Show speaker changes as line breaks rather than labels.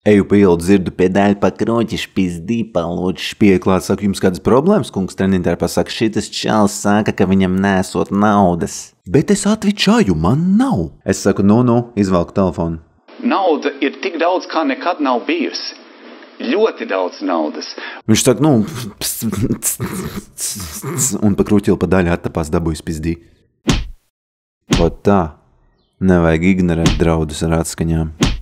Eju pa ielu, dzirdu pedāļu pa kroķi, špizdī, palūdzu, pieklāt, saku, jums kādas problēmas, kungs trenintēr pasaka, šitas čals saka, ka viņam nesot naudas. Bet es atvičāju, man nav. Es saku, nu, izvelku telefonu.
Nauda ir tik daudz, kā nekad nav bijusi. Ļoti daudz naudas.
Viņš saka, un pa kruķili pa daļu attapās dabūju spizdī. Ot tā, nevajag ignorēt draudus ar atskaņām.